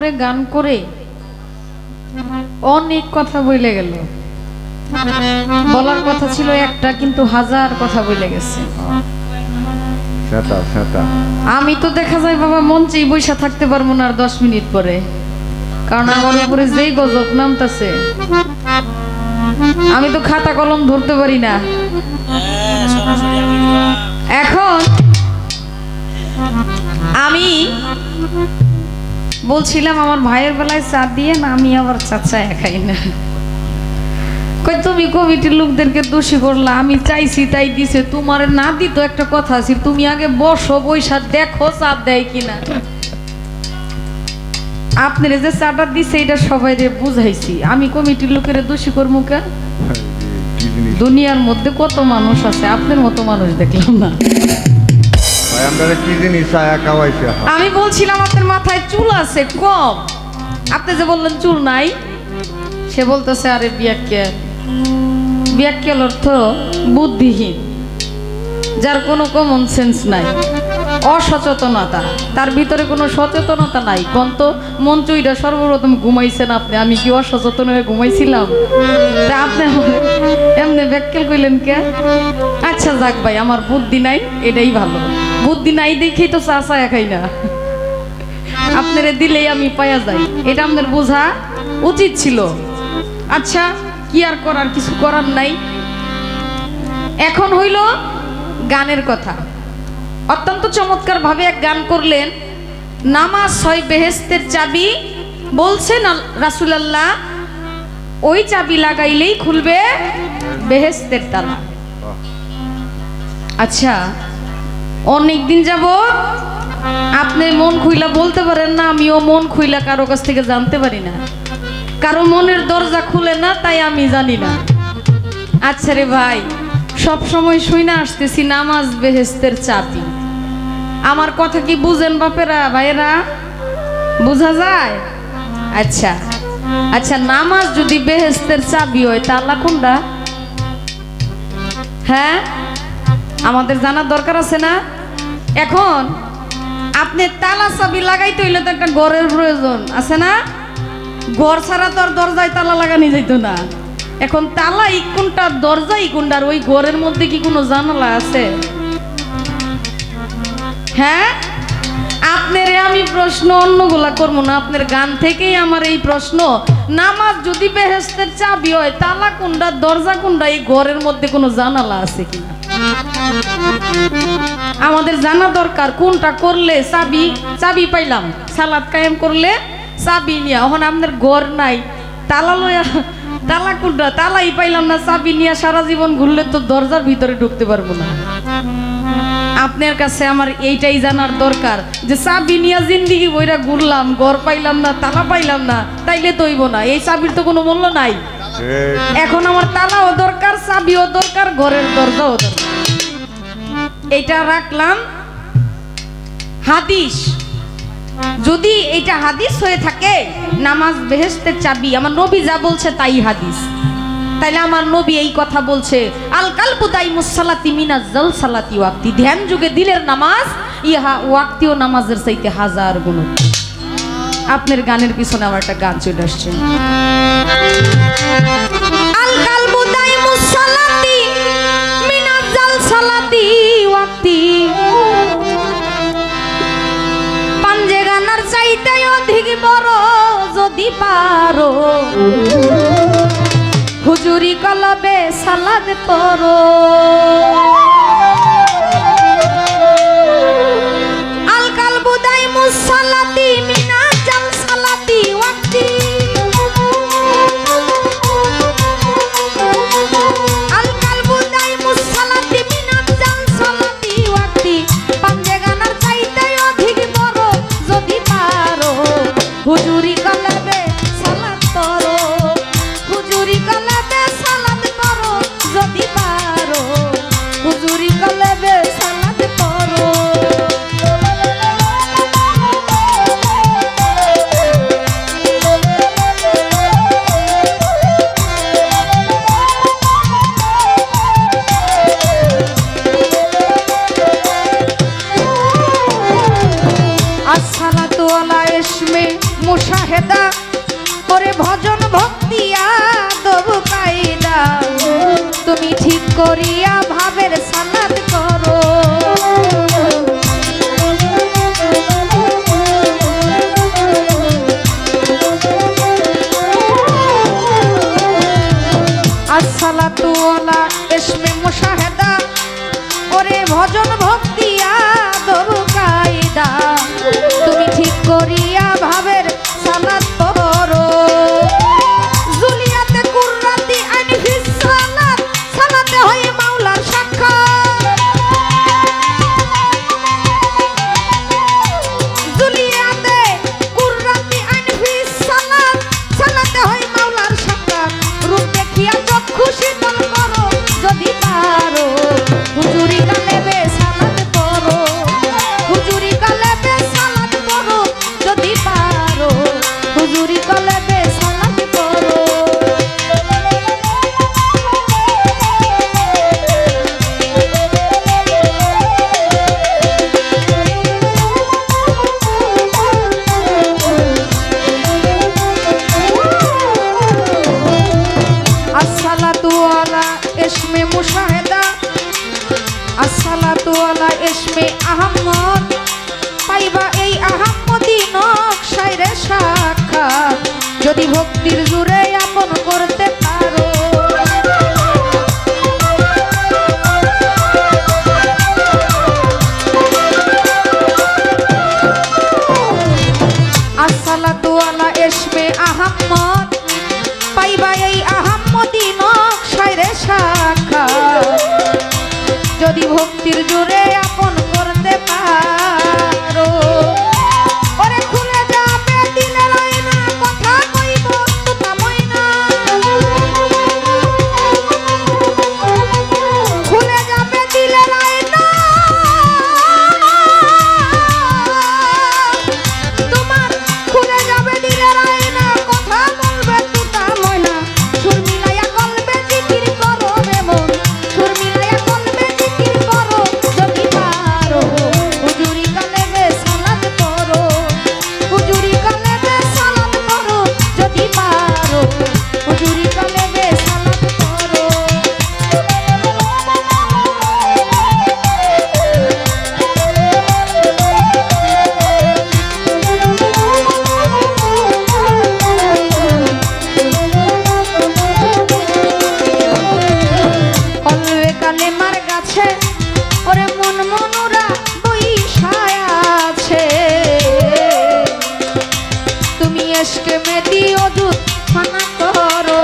করে গান করে অনেক কথা বলে গেল। বলার কথা ছিল একটা, কিন্তু হাজার কথা বলে গেছে। আমি তো দেখা যায় বাবা মঞ্চেই বৈশা থাকতে পারবো না আর 10 মিনিট পরে, কারণ আমার উপরে যেই গজব নামতেছে আমি তো খাতা কলম ধরতে পারি না। এখন আমি বলছিলাম আমার ভাইয়ের বেলায় চা দিয়ে না, আমি আবার চা খাই না। কই তুমি কমিটির লোকদেরকে দোষী করলা, আমি চাইছি তাই দিছে, তোমার না দিত একটা কথা আছে, তুমি আগে বসো বৈশা দেখো চা দেয় কিনা। আপনার যে চাটা দিছে এটা সবাই বুঝাইছি, আমি কমিটির লোকের দোষী করবো কেন? দুনিয়ার মধ্যে কত মানুষ আছে, আপনার মতো মানুষ দেখলাম না। আমি বলছিলাম আপনার মাথায় চুল আছে কম, আপনি যে বললেন চুল নাই, সে বলতেছে আরে ব্যাখ্যাল অর্থ বুদ্ধিহীন, যার কোনো কমন সেন্স নাই, অসচেতনতা, তার ভিতরে কোনো সচেতনতা নাই। কোন তো মন চুইটা সর্বপ্রথম ঘুমাইছেন আপনি, আমি কি অসচেতন হয়ে ঘুমাইছিলাম? তা আপনি এমনি ব্যাখ্যাল কইলেন কে? আচ্ছা যাক ভাই, আমার বুদ্ধি নাই এটাই ভালো, বুদ্ধি নাই দেখেই তো চা খাই না, আপনারে দিলেই আমি পায়া যাই, এটা আপনার বোঝা উচিত ছিল। আচ্ছা কি আর করার, কিছু করার নাই। এখন হইল গানের কথা। অত্যন্ত চমৎকার ভাবে এক গান করলেন, নামাজ 6 বেহেশতের চাবি, বলছেন রাসূলুল্লাহ ওই চাবি লাগাইলেই খুলবে বেহেশতের তালা। আচ্ছা অনেক দিন যাব আপনি মন খুইলা বলতে পারেন না, আমিও মন খুইলা কারো কাছ থেকে জানতে পারি না, কারো মনের দরজা খুলে না, তাই আমি জানি না। আচ্ছা রে ভাই, সব সময় শুইনা আসতেছি নামাজ বেহেশতের চাবি, আমার কথা কি বুঝেন বাপেরা ভাইয়েরা? বুঝা যায়? আচ্ছা আচ্ছা, নামাজ যদি বেহেশতের চাবি হয় তালা কোনটা? হ্যাঁ আমাদের জানার দরকার আছে না? এখন আপনি তালা চাবি লাগাইতে হইলে তো একটা ঘরের প্রয়োজন আছে না? ঘর ছাড়া তো আর দরজায় তালা লাগানি যাইতো না। এখন তালা কোনটা, দরজা কোনটার, ওই ঘরের মধ্যে কি কোনো জানালা আছে? হ্যাঁ আপনারে আমি প্রশ্ন অন্যগুলা করবো না, আপনার গান থেকেই আমার এই প্রশ্ন। নামাজ যদি বেহেশতের চাবি হয় তালা কোনটা, দরজা কোনটা, এই ঘরের মধ্যে কোনো জানালা আছে কিনা আমাদের জানা দরকার। কোনটা করলে চাবি পাইলাম, সালাত কায়েম করলে চাবি নিয়া, এখন আপনার ঘর নাই, তালা লইয়া, তালা কোনটা, তালাই পাইলাম না, চাবি নিয়ে সারা জীবন ঘুরলে তো দরজার ভিতরে ঢুকতে পারবো না। আপনার কাছে আমার এইটাই জানার দরকার যে চাবি নিয়ে জিন্দিগি বইরা ঘুরলাম, ঘর পাইলাম না, তালা পাইলাম না, তাইলে তো হইব না, এই চাবির তো কোনো মূল্য নাই। এখন আমার তালাও দরকার, চাবিও দরকার, ঘরের দরজাও দরকার। এইটা রাখলাম হাদিস। যদি এটা হাদিস হয়ে থাকে নামাজ বেহেশতের চাবি, আমার নবী যা বলছে তাই হাদিস, তাইলে আমার নবী এই কথা বলছে আল কালবু দাইমুস সালাতি মিনাজ জালসালাতি ওয়াক্তি, ধ্যান যুগে দিলের নামাজ ইহা ওয়াক্তিও নামাজের চাইতে 1000 গুণ। আপনার গানের পিছনে আমার একটা গান চলে আসছে, আল কালবু দাইমুস সালাতি মিনাজ জালসালাতি ওয়াক্তি, পাঞ্জে গানার চাইতে অধিক বড় যদি পারো, হুজুরি কলবে সালাদ পড়ো। আল কালবু দাইমুস সালাতি মিনাজ জালসালাতি ওয়াক্তি, আল কালবু দাইমুস সালাতি মিনাজ জালসালাতি ওয়াক্তি, পাঞ্জে গানার চাইতে অধিক বড় যদি পারো, হুজুরি কলবে সালাদ পড়ো, হুজুরি কলবে সালাদ পড়ো যদি পারো, হুজুরি মুশাহেদা ওরে ভজন ভক্তি আদব কায়দা তুমি ঠিক করিয়া ভাবের সালাত করো আসসালাতু আলা ইসমে মুশাহেদা ওরে ভজন ভক্তি আদব কায়দা তুমি ঠিক করিয়া ভাবের সালাত করো জুলিয়াতে কুররাতি আনফিস সালাত সালাতে হয় মাওলার সাক্ষাৎ জুলিয়াতে কুররাতি আনফিস সালাত সালাতে হয় মাওলার সাক্ষাৎ রূপ দেখিয়া চক্ষু শীতল করো যদি পারো হুজুরি কালেবে সালাত করো হুজুরি কালেবে সালাত করো যদি পারো হুজুরি কালেবে সালাত করো আসসালাতু আলা ইসমে মুশাহেদা আসসালাতু আলা ইসমে আহমদ পাইবা এই আহমদি নকশায় রে সাক্ষাৎ যদি ভক্তির জোরে আপন করতে পারো আসসালাতু আলা ইসমে আহমদ পাইবা এই আহমদি নকশায় রে সাক্ষাৎ যদি ভক্তির জোরে আপন করতে পারো ওরে খুলে যাবে দিলের আয়না কথা কইব তুতা ময়না খুলে যাবে দিলের আয়না তোমার খুলে যাবে দিলের আয়না কথা বলবে তুতা ময়না সুর মিলাইয়া কলবে জিকির করো রে মন সুর মিলাইয়া কলবে জিকির করো যদি পারো হুজুরি কালেবে সালাত করো হুজুরি কালেবে সালাত করো যদি পারো হুজুরি কালেবে সালাত করো কলবে কালেমার গাছে ওরে মন মনুরা বইসায় আছে তুমি এসকে মেদি অযুত ফানা করো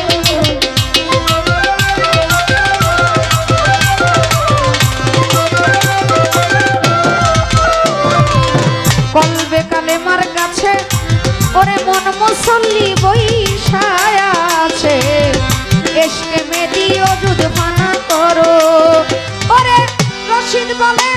কলবে কালেমার গাছে ওরে মন মুসল্লি বইসায় আছে এসকে মেদি অযুত ফানা করো ওরে রশিদ বলে